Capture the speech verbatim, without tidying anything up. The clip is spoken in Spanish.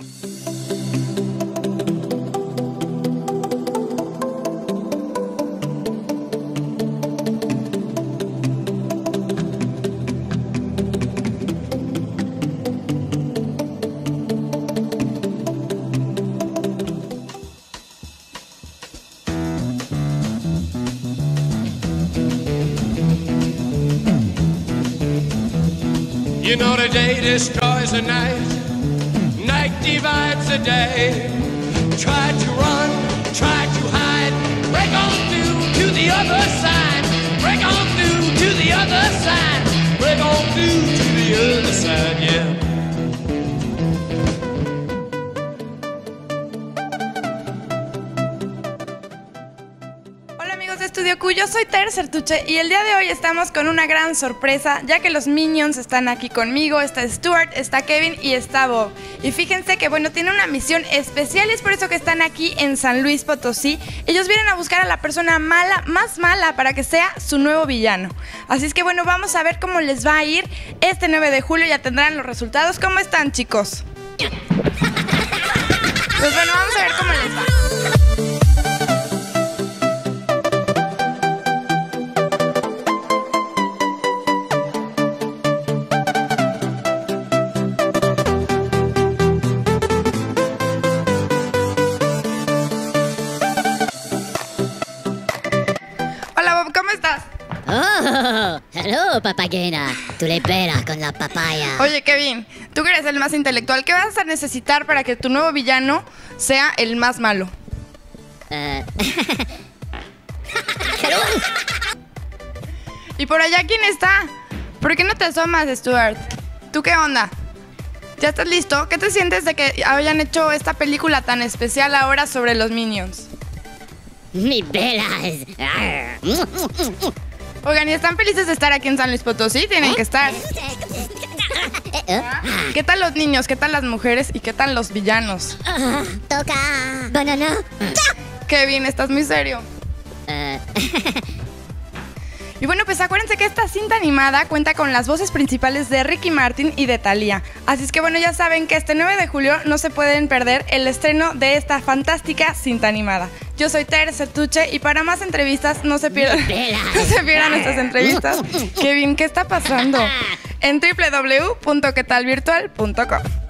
You know the day destroys the night, night divides the day. Try to run, try to hide, break on through to the other side. Break on through to the other side. Break on through to the other side, yeah. Estudio Q, yo soy Ter Sertuche y el día de hoy estamos con una gran sorpresa, ya que los Minions están aquí conmigo. Está Stuart, está Kevin y está Bob. Y fíjense que bueno, tienen una misión especial y es por eso que están aquí en San Luis Potosí. Ellos vienen a buscar a la persona mala, más mala, para que sea su nuevo villano. Así es que bueno, vamos a ver cómo les va a ir. Este nueve de julio ya tendrán los resultados. ¿Cómo están, chicos? Pues bueno, vamos a ver cómo les va. ¿Cómo estás? Oh, hello, papagena. Tu le pera con la papaya. Oye, Kevin, tú que eres el más intelectual, ¿qué vas a necesitar para que tu nuevo villano sea el más malo? Uh... ¿Y por allá quién está? ¿Por qué no te asomas, Stuart? ¿Tú qué onda? ¿Ya estás listo? ¿Qué te sientes de que hayan hecho esta película tan especial ahora sobre los Minions? Mi vela es... Oigan, ¿y están felices de estar aquí en San Luis Potosí? Tienen que estar. ¿Qué tal los niños? ¿Qué tal las mujeres? ¿Y qué tal los villanos? Toca banana. Kevin, estás muy serio. Uh... Y bueno, pues acuérdense que esta cinta animada cuenta con las voces principales de Ricky Martin y de Thalía. Así es que bueno, ya saben que este nueve de julio no se pueden perder el estreno de esta fantástica cinta animada. Yo soy Ter Sertuche y para más entrevistas no se pierdan, no se pierdan nuestras entrevistas. Kevin, ¿qué está pasando? En doble u doble u doble u punto que tal virtual punto com.